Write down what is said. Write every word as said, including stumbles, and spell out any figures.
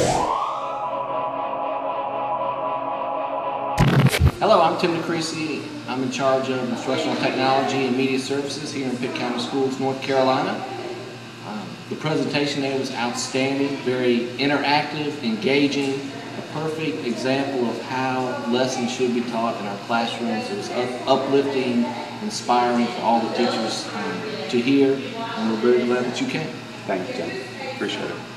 Hello, I'm Tim DeCresie. I'm in charge of Instructional Technology and Media Services here in Pitt County Schools, North Carolina. Um, the presentation there was outstanding, very interactive, engaging, a perfect example of how lessons should be taught in our classrooms. It was up uplifting, inspiring for all the teachers um, to hear, and we're very glad that you came. Thank you, Tim. Appreciate it.